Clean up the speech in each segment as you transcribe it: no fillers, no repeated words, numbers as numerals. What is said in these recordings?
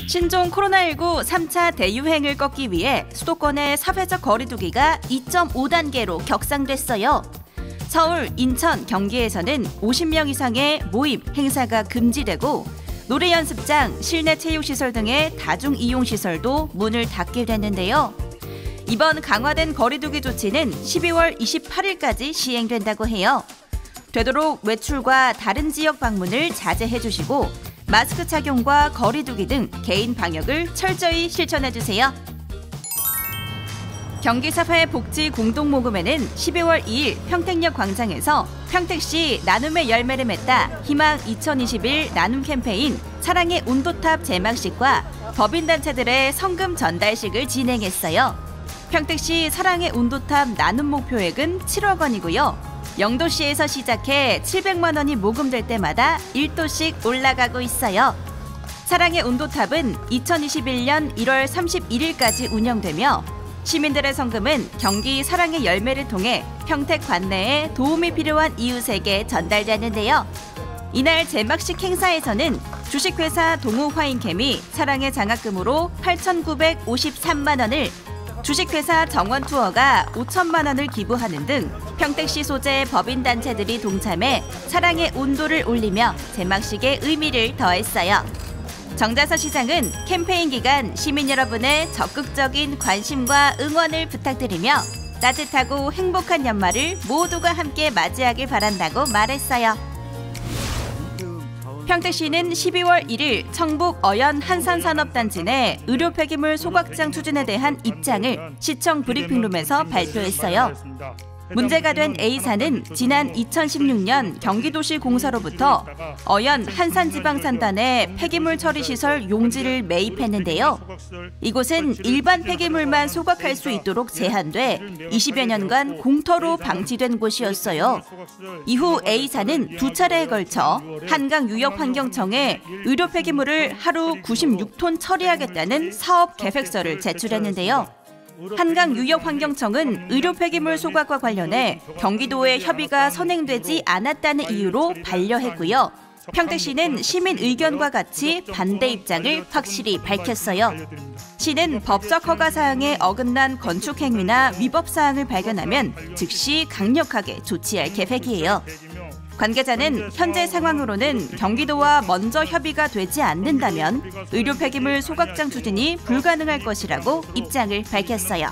신종 코로나19 3차 대유행을 꺾기 위해 수도권의 사회적 거리 두기가 2.5단계로 격상됐어요. 서울, 인천, 경기에서는 50명 이상의 모임, 행사가 금지되고 노래 연습장, 실내 체육시설 등의 다중이용시설도 문을 닫게 됐는데요. 이번 강화된 거리 두기 조치는 12월 28일까지 시행된다고 해요. 되도록 외출과 다른 지역 방문을 자제해 주시고 마스크 착용과 거리 두기 등 개인 방역을 철저히 실천해 주세요. 경기사회복지 공동모금회는 12월 2일 평택역 광장에서 평택시 나눔의 열매를 맺다 희망 2021 나눔 캠페인 사랑의 온도탑 제막식과 법인단체들의 성금 전달식을 진행했어요. 평택시 사랑의 온도탑 나눔 목표액은 7억 원이고요. 영도시에서 시작해 700만 원이 모금될 때마다 1도씩 올라가고 있어요. 사랑의 온도탑은 2021년 1월 31일까지 운영되며 시민들의 성금은 경기 사랑의 열매를 통해 평택 관내에 도움이 필요한 이웃에게 전달되는데요. 이날 제막식 행사에서는 주식회사 동우화인캠이 사랑의 장학금으로 8,953만 원을, 주식회사 정원투어가 5천만 원을 기부하는 등 평택시 소재 법인단체들이 동참해 사랑의 온도를 올리며 제막식의 의미를 더했어요. 정자서 시장은 캠페인 기간 시민 여러분의 적극적인 관심과 응원을 부탁드리며 따뜻하고 행복한 연말을 모두가 함께 맞이하길 바란다고 말했어요. 평택시는 12월 1일 청북 어연 한산산업단지 내 의료 폐기물 소각장 추진에 대한 입장을 시청 브리핑룸에서 발표했어요. 문제가 된 A사는 지난 2016년 경기도시 공사로부터 어연 한산지방산단에 폐기물 처리시설 용지를 매입했는데요. 이곳은 일반 폐기물만 소각할 수 있도록 제한돼 20여 년간 공터로 방치된 곳이었어요. 이후 A사는 두 차례에 걸쳐 한강유역환경청에 의료 폐기물을 하루 96톤 처리하겠다는 사업 계획서를 제출했는데요. 한강유역환경청은 의료 폐기물 소각과 관련해 경기도의 협의가 선행되지 않았다는 이유로 반려했고요. 평택시는 시민 의견과 같이 반대 입장을 확실히 밝혔어요. 시는 법적 허가 사항에 어긋난 건축 행위나 위법 사항을 발견하면 즉시 강력하게 조치할 계획이에요. 관계자는 현재 상황으로는 경기도와 먼저 협의가 되지 않는다면 의료 폐기물 소각장 추진이 불가능할 것이라고 입장을 밝혔어요.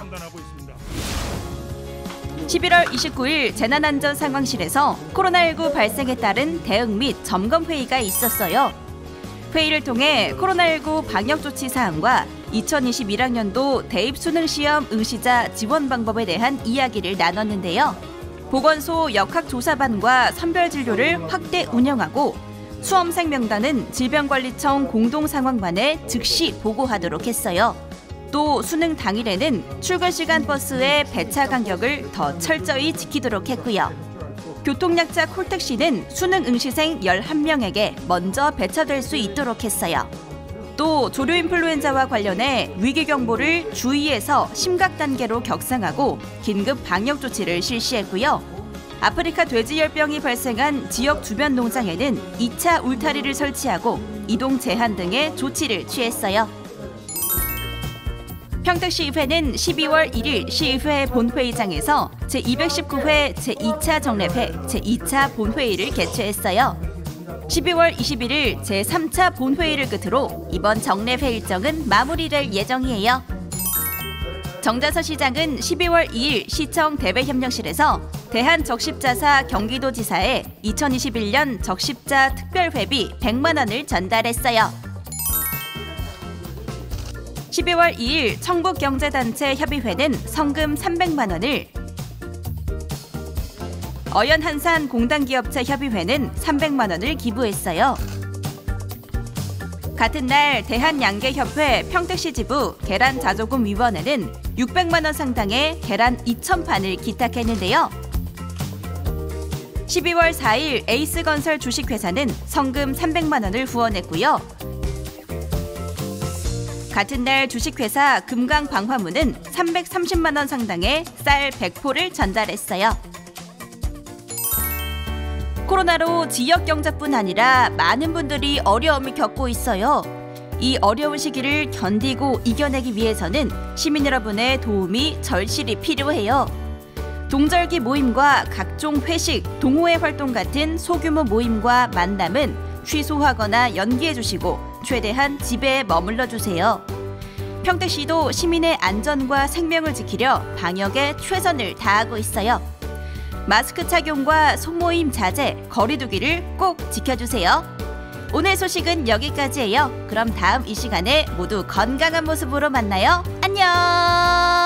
11월 29일 재난안전상황실에서 코로나19 발생에 따른 대응 및 점검 회의가 있었어요. 회의를 통해 코로나19 방역조치 사항과 2021학년도 대입수능시험 응시자 지원 방법에 대한 이야기를 나눴는데요. 보건소 역학조사반과 선별진료를 확대 운영하고 수험생 명단은 질병관리청 공동상황반에 즉시 보고하도록 했어요. 또 수능 당일에는 출근 시간 버스의 배차 간격을 더 철저히 지키도록 했고요. 교통약자 콜택시는 수능 응시생 11명에게 먼저 배차될 수 있도록 했어요. 또 조류인플루엔자와 관련해 위기경보를 주의에서 심각 단계로 격상하고 긴급 방역 조치를 실시했고요. 아프리카 돼지열병이 발생한 지역 주변 농장에는 2차 울타리를 설치하고 이동 제한 등의 조치를 취했어요. 평택시의회는 12월 1일 시의회 본회의장에서 제219회 제2차 정례회 제2차 본회의를 개최했어요. 12월 21일 제3차 본회의를 끝으로 이번 정례회 일정은 마무리될 예정이에요. 정자서 시장은 12월 2일 시청 대외협력실에서 대한적십자사 경기도지사에 2021년 적십자 특별회비 100만 원을 전달했어요. 12월 2일 청북경제단체협의회는 성금 300만 원을, 어연한산 공단기업체 협의회는 300만 원을 기부했어요. 같은 날 대한양계협회 평택시 지부 계란자조금위원회는 600만 원 상당의 계란 2,000판을 기탁했는데요. 12월 4일 에이스건설 주식회사는 성금 300만 원을 후원했고요. 같은 날 주식회사 금강방화무는 330만 원 상당의 쌀 100포를 전달했어요. 코로나로 지역 경제뿐 아니라 많은 분들이 어려움을 겪고 있어요. 이 어려운 시기를 견디고 이겨내기 위해서는 시민 여러분의 도움이 절실히 필요해요. 동절기 모임과 각종 회식, 동호회 활동 같은 소규모 모임과 만남은 취소하거나 연기해 주시고 최대한 집에 머물러 주세요. 평택시도 시민의 안전과 생명을 지키려 방역에 최선을 다하고 있어요. 마스크 착용과 소모임 자제, 거리 두기를 꼭 지켜주세요. 오늘 소식은 여기까지예요. 그럼 다음 이 시간에 모두 건강한 모습으로 만나요. 안녕!